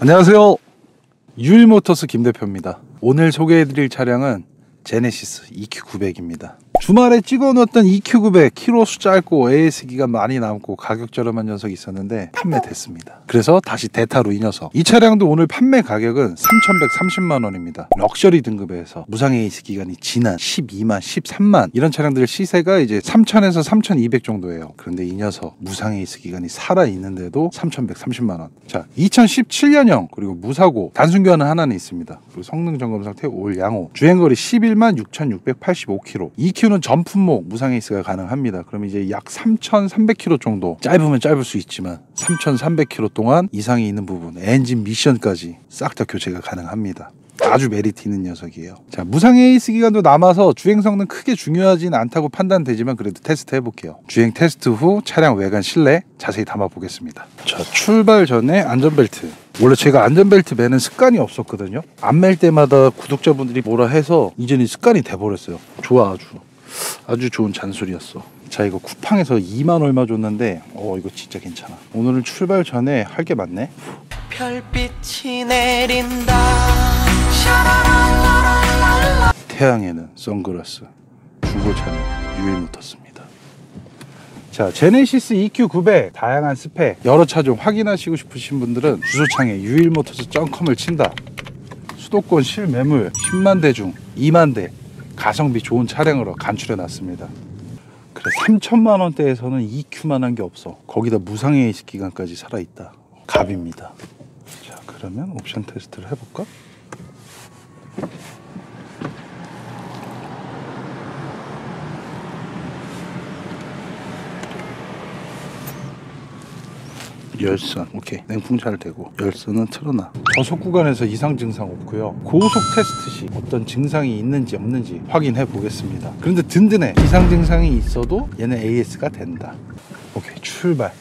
안녕하세요. 유일모터스 김대표입니다. 오늘 소개해드릴 차량은 제네시스 EQ900입니다. 주말에 찍어놓았던 EQ900 키로수 짧고 AS 기간 많이 남고 가격 저렴한 녀석이 있었는데 판매됐습니다. 그래서 다시 대타로 이 녀석. 이 차량도 오늘 판매 가격은 3,130만원입니다. 럭셔리 등급에서 무상 AS 기간이 지난 12만, 13만 이런 차량들 시세가 이제 3,000에서 3,200 정도예요. 그런데 이 녀석 무상 AS 기간이 살아있는데도 3,130만원. 자, 2017년형 그리고 무사고 단순 교환은 하나는 있습니다. 그리고 성능 점검 상태 올 양호. 주행거리 11만 6,685km. EQ는 전 품목 무상 AS가 가능합니다. 그럼 이제 약 3,300km 정도, 짧으면 짧을 수 있지만 3,300km 동안 이상이 있는 부분, 엔진 미션까지 싹 다 교체가 가능합니다. 아주 메리트 있는 녀석이에요. 자, 무상 AS 기간도 남아서 주행 성능 크게 중요하진 않다고 판단되지만 그래도 테스트 해볼게요. 주행 테스트 후 차량 외관 실내 자세히 담아 보겠습니다. 자, 출발 전에 안전벨트. 원래 제가 안전벨트 매는 습관이 없었거든요. 안 맬 때마다 구독자분들이 뭐라 해서 이제는 습관이 돼버렸어요. 좋아, 아주 좋은 잔소리였어. 자, 이거 쿠팡에서 2만 얼마 줬는데 이거 진짜 괜찮아. 오늘은 출발 전에 할 게 많네. 별빛이 내린다. 태양에는 선글라스. 중고차는 유일모터스입니다. 자, 제네시스 EQ900 다양한 스펙 여러 차종 확인하시고 싶으신 분들은 주소창에 유일모터스.com을 친다. 수도권 실매물 10만 대 중 2만 대 가성비 좋은 차량으로 간출해 놨습니다. 그래, 3천만 원대에서는 EQ만한 게 없어. 거기다 무상 AS 기간까지 살아있다. 갑입니다. 자, 그러면 옵션 테스트를 해볼까? 열선, 오케이. 냉풍 잘 되고 열선은 틀어놔. 저속 구간에서 이상 증상 없고요. 고속 테스트 시 어떤 증상이 있는지 없는지 확인해 보겠습니다. 그런데 든든해. 이상 증상이 있어도 얘는 AS가 된다. 오케이, 출발.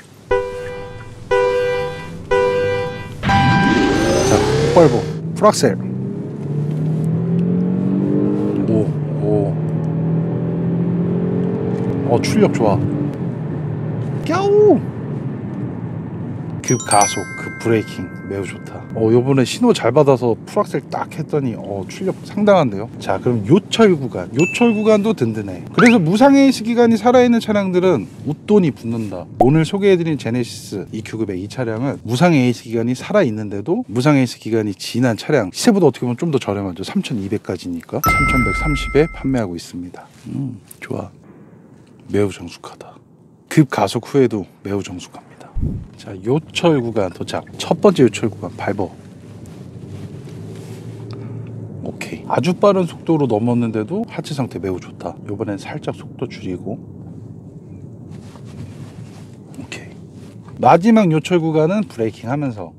자, 폭발보 풀악셀. 출력 좋아. 꺄우. 급 가속, 급 브레이킹 매우 좋다. 요번에 신호 잘 받아서 풀악셀 딱 했더니 출력 상당한데요. 자, 그럼 요철 구간도 든든해. 그래서 무상 AS 기간이 살아있는 차량들은 웃돈이 붙는다. 오늘 소개해드린 제네시스 EQ900 이 차량은 무상 AS 기간이 살아있는데도 무상 AS 기간이 지난 차량, 시세보다 어떻게 보면 좀 더 저렴하죠. 3,200까지니까 3,130에 판매하고 있습니다. 좋아. 매우 정숙하다. 급 가속 후에도 매우 정숙합니다. 자, 요철 구간 도착. 첫 번째 요철 구간 밟어. 오케이. 아주 빠른 속도로 넘었는데도 하체 상태 매우 좋다. 이번엔 살짝 속도 줄이고. 오케이. 마지막 요철 구간은 브레이킹 하면서.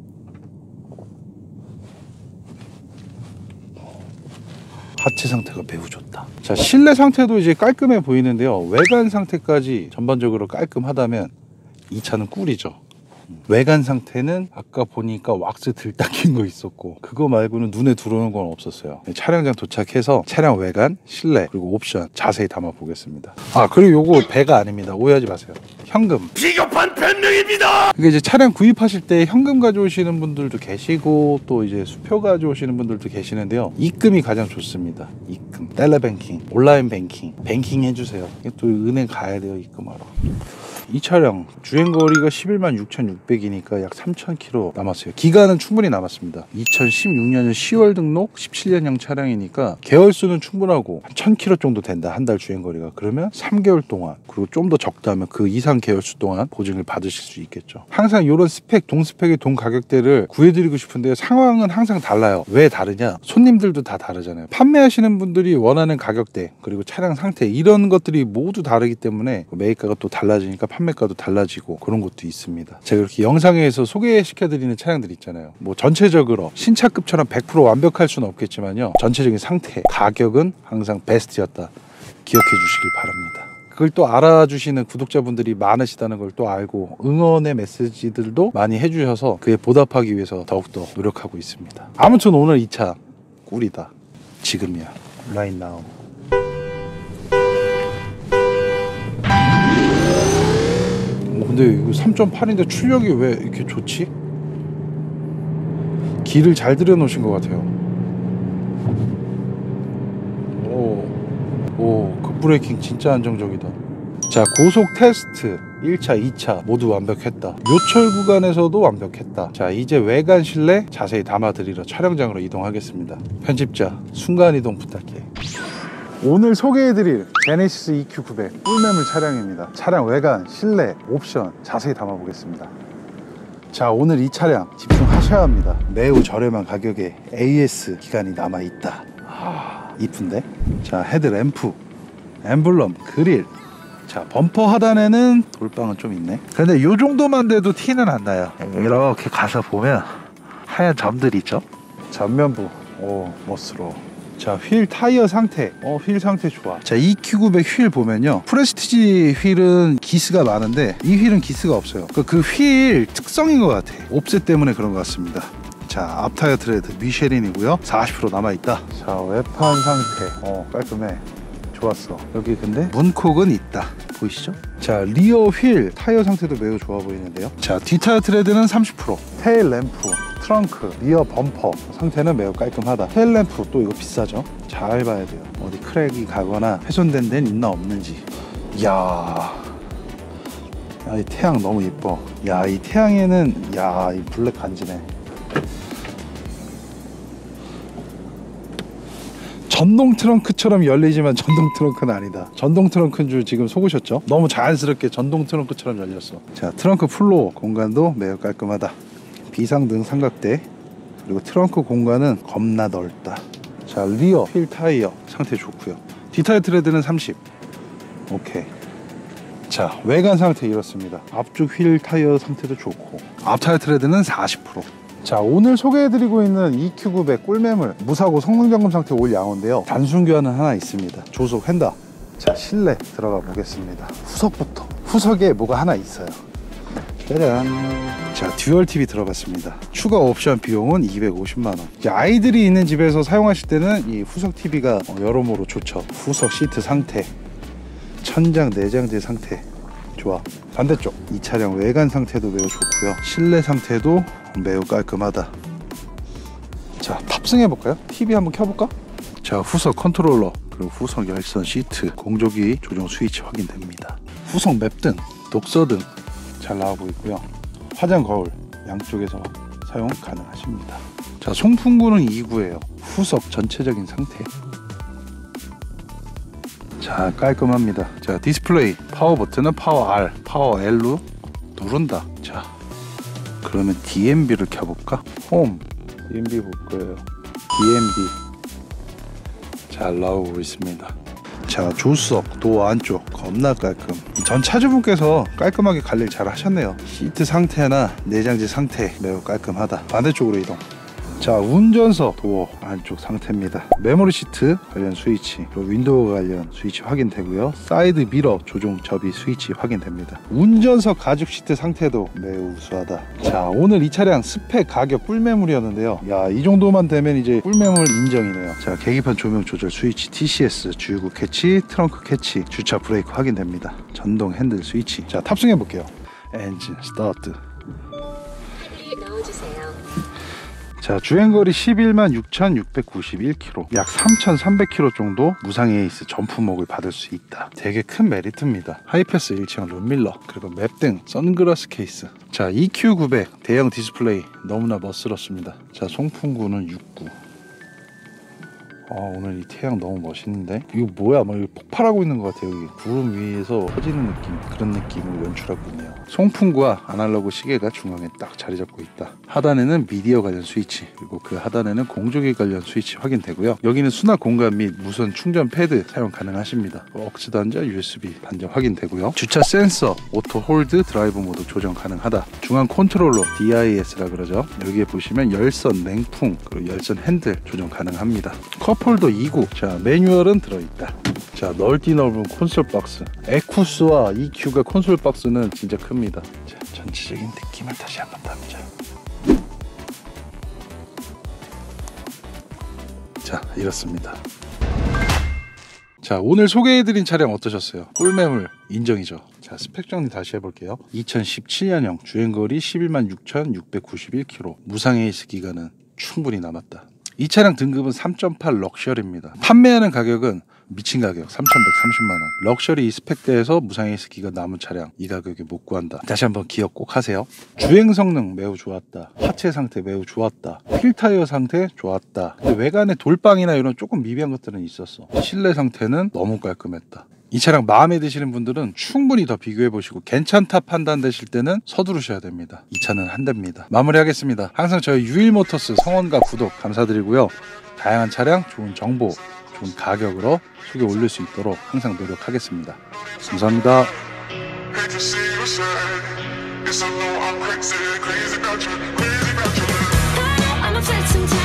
하체 상태가 매우 좋다. 자, 실내 상태도 이제 깔끔해 보이는데요. 외관 상태까지 전반적으로 깔끔하다면 이 차는 꿀이죠. 외관 상태는 아까 보니까 왁스 들딱인 거 있었고 그거 말고는 눈에 들어오는 건 없었어요. 차량장 도착해서 차량 외관, 실내 그리고 옵션 자세히 담아 보겠습니다. 그리고 요거 배가 아닙니다. 오해하지 마세요. 현금. 비겁한 변명입니다. 이게 이제 차량 구입하실 때 현금 가져오시는 분들도 계시고 또 이제 수표 가져오시는 분들도 계시는데요. 입금이 가장 좋습니다. 입금, 달러 뱅킹, 온라인 뱅킹 해주세요. 또 은행 가야 돼요, 입금하러. 이 차량 주행거리가 11만 6,600이니까 약 3,000km 남았어요. 기간은 충분히 남았습니다. 2016년 10월 등록 17년형 차량이니까 계열수는 충분하고 한 1,000km 정도 된다. 한 달 주행거리가. 그러면 3개월 동안, 그리고 좀 더 적다면 그 이상 계열수 동안 보증을 받으실 수 있겠죠. 항상 이런 스펙, 동스펙의 동 가격대를 구해드리고 싶은데 상황은 항상 달라요. 왜 다르냐? 손님들도 다 다르잖아요. 판매하시는 분들이 원하는 가격대 그리고 차량 상태 이런 것들이 모두 다르기 때문에 매입가가 또 달라지니까 판매가도 달라지고 그런 것도 있습니다. 제가 이렇게 영상에서 소개시켜드리는 차량들 있잖아요. 뭐 전체적으로 신차급처럼 100% 완벽할 수는 없겠지만요. 전체적인 상태, 가격은 항상 베스트였다. 기억해 주시길 바랍니다. 그걸 또 알아주시는 구독자분들이 많으시다는 걸 또 알고 응원의 메시지들도 많이 해주셔서 그에 보답하기 위해서 더욱더 노력하고 있습니다. 아무튼 오늘 이 차 꿀이다. 지금이야. Right now. 근데 이거 3.8인데 출력이 왜 이렇게 좋지? 길을 잘 들여놓으신 것 같아요. 오, 급브레이킹 진짜 안정적이다. 자, 고속 테스트 1차, 2차 모두 완벽했다. 요철 구간에서도 완벽했다. 자, 이제 외관 실내 자세히 담아드리러 촬영장으로 이동하겠습니다. 편집자 순간이동 부탁해. 오늘 소개해드릴 제네시스 EQ900 꿀매물 차량입니다. 차량 외관, 실내, 옵션 자세히 담아보겠습니다. 자, 오늘 이 차량 집중하셔야 합니다. 매우 저렴한 가격에 AS 기간이 남아있다. 이쁜데? 자, 헤드램프, 엠블럼, 그릴. 자, 범퍼 하단에는 돌방은 좀 있네. 근데 요 정도만 돼도 티는 안 나요. 이렇게 가서 보면 하얀 점들이 있죠. 전면부, 오, 멋스러워. 자, 휠 타이어 상태, 휠 상태 좋아. 자, EQ900 휠 보면요, 프레스티지 휠은 기스가 많은데 이 휠은 기스가 없어요. 그 휠 특성인 것 같아. 옵셋 때문에 그런 것 같습니다. 자, 앞타이어 트레드 미쉐린이고요. 40% 남아있다. 자, 외판 상태 깔끔해. 좋았어. 여기 근데 문콕은 있다. 보이시죠? 자, 리어 휠 타이어 상태도 매우 좋아 보이는데요. 자, 뒷타이어 트레드는 30%. 테일 램프, 트렁크, 리어 범퍼 상태는 매우 깔끔하다. 테일 램프 또 이거 비싸죠? 잘 봐야 돼요. 어디 크랙이 가거나 훼손된 데는 있나 없는지. 이야, 이 태양 너무 예뻐. 야, 이 태양에는 이 블랙 간지네. 전동 트렁크처럼 열리지만 전동 트렁크는 아니다. 전동 트렁크인 줄 지금 속으셨죠? 너무 자연스럽게 전동 트렁크처럼 열렸어. 자, 트렁크 플로어 공간도 매우 깔끔하다. 비상등 삼각대, 그리고 트렁크 공간은 겁나 넓다. 자, 리어 휠 타이어 상태 좋고요. 뒷타이어 트레드는 30. 오케이. 자, 외관 상태 이렇습니다. 앞쪽 휠 타이어 상태도 좋고, 앞 타이어 트레드는 40%. 자, 오늘 소개해드리고 있는 EQ900 꿀매물 무사고 성능점검 상태 올 양호인데요. 단순 교환은 하나 있습니다. 조속 휀다. 자, 실내 들어가 보겠습니다. 후석부터. 후석에 뭐가 하나 있어요. 짜잔. 자, 듀얼 TV 들어갔습니다. 추가 옵션 비용은 250만원. 아이들이 있는 집에서 사용하실 때는 이 후석 TV가 여러모로 좋죠. 후석 시트 상태, 천장 내장재 상태 좋아. 반대쪽, 이 차량 외관 상태도 매우 좋고요. 실내 상태도 매우 깔끔하다. 자, 탑승해 볼까요? TV 한번 켜볼까? 자, 후석 컨트롤러, 그리고 후석 열선 시트, 공조기 조정 스위치 확인됩니다. 후석 맵등, 독서등 잘 나오고 있고요. 화장 거울 양쪽에서 사용 가능하십니다. 자, 송풍구는 2구예요. 후석 전체적인 상태. 자, 깔끔합니다. 자, 디스플레이 파워 버튼은 파워 R, 파워 L로 누른다. 자, 그러면 DMB를 켜볼까? 홈 DMB 볼 거예요. DMB 잘 나오고 있습니다. 자, 조수석 도어 안쪽 겁나 깔끔. 전 차주분께서 깔끔하게 관리를 잘 하셨네요. 시트 상태나 내장재 상태 매우 깔끔하다. 반대쪽으로 이동. 자, 운전석 도어 안쪽 상태입니다. 메모리 시트 관련 스위치, 그리고 윈도우 관련 스위치 확인되고요. 사이드 미러 조종 접이 스위치 확인됩니다. 운전석 가죽 시트 상태도 매우 우수하다. 자, 오늘 이 차량 스펙 가격 꿀매물이었는데요. 야, 이 정도만 되면 이제 꿀매물 인정이네요. 자, 계기판 조명 조절 스위치, TCS 주유구 캐치, 트렁크 캐치, 주차 브레이크 확인됩니다. 전동 핸들 스위치. 자, 탑승해 볼게요. 엔진 스타트. 넣어주세요. 자, 주행거리 116,691km, 약 3,300km 정도 무상 에이스 점프목을 받을 수 있다. 되게 큰 메리트입니다. 하이패스 일체형 룸밀러, 그리고 맵등, 선글라스 케이스. 자, EQ900 대형 디스플레이 너무나 멋스럽습니다. 자, 송풍구는 6구. 오늘 이 태양 너무 멋있는데? 이거 뭐야? 막 폭발하고 있는 것 같아요. 여기 구름 위에서 퍼지는 느낌, 그런 느낌을 연출하고 있네요. 송풍구와 아날로그 시계가 중앙에 딱 자리 잡고 있다. 하단에는 미디어 관련 스위치, 그리고 그 하단에는 공조기 관련 스위치 확인되고요. 여기는 수납 공간 및 무선 충전 패드 사용 가능하십니다. 억스 단자, USB 단자 확인되고요. 주차 센서, 오토 홀드, 드라이브 모드 조정 가능하다. 중앙 컨트롤러, DIS라 그러죠. 여기에 보시면 열선, 냉풍, 그리고 열선 핸들 조정 가능합니다. 컵홀더 2구. 자, 매뉴얼은 들어있다. 자, 넓디 넓은 콘솔 박스. 에쿠스와 EQ가 콘솔 박스는 진짜 큽니다. 자, 전체적인 느낌을 다시 한번 담자. 자, 이렇습니다. 자, 오늘 소개해드린 차량 어떠셨어요? 꿀매물 인정이죠. 자, 스펙 정리 다시 해볼게요. 2017년형 주행거리 116,691km, 무상 에이스 기간은 충분히 남았다. 이 차량 등급은 3.8 럭셔리입니다. 판매하는 가격은 미친 가격 3,130만원. 럭셔리 이 스펙대에서 무상 AS기가 남은 차량 이 가격에 못 구한다. 다시 한번 기억 꼭 하세요. 주행 성능 매우 좋았다. 하체 상태 매우 좋았다. 휠 타이어 상태 좋았다. 근데 외관에 돌방이나 이런 조금 미비한 것들은 있었어. 실내 상태는 너무 깔끔했다. 이 차량 마음에 드시는 분들은 충분히 더 비교해 보시고 괜찮다 판단되실 때는 서두르셔야 됩니다. 이 차는 한 대입니다. 마무리하겠습니다. 항상 저희 유일모터스 성원과 구독 감사드리고요. 다양한 차량, 좋은 정보, 좋은 가격으로 소개 올릴 수 있도록 항상 노력하겠습니다. 감사합니다. I'm a flirt sometimes.